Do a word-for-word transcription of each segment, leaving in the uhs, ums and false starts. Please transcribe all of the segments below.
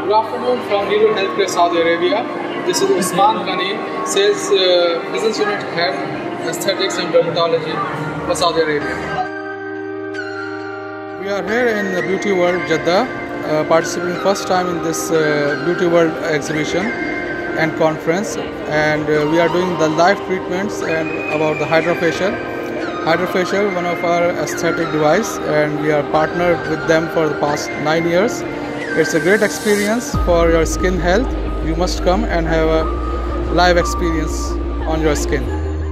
Good afternoon from Hydrafacial Healthcare, Saudi Arabia. This is Usman Ghani, Sales uh, Business Unit Head, Aesthetics and Dermatology for Saudi Arabia. We are here in the Beauty World, Jeddah, uh, participating first time in this uh, Beauty World exhibition and conference, and uh, we are doing the live treatments and about the Hydrafacial. Hydrafacial, one of our aesthetic device, and we are partnered with them for the past nine years. It's a great experience for your skin health. You must come and have a live experience on your skin.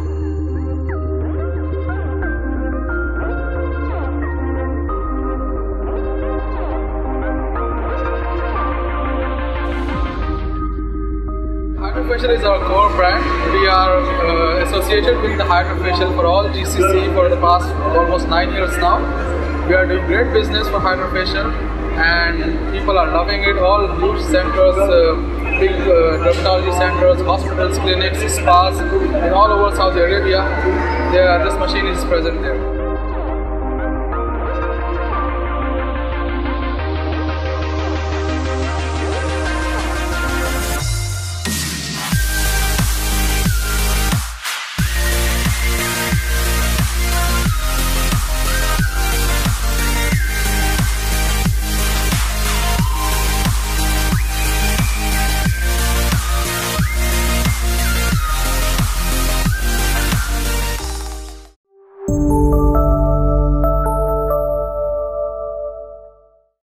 Hydrafacial is our core brand. We are uh, associated with the Hydrafacial for all G C C for the past almost nine years now. We are doing great business for Hydrafacial and people are loving it. All huge centers, uh, big uh, dermatology centers, hospitals, clinics, spas in all over Saudi Arabia. There, this machine is present there.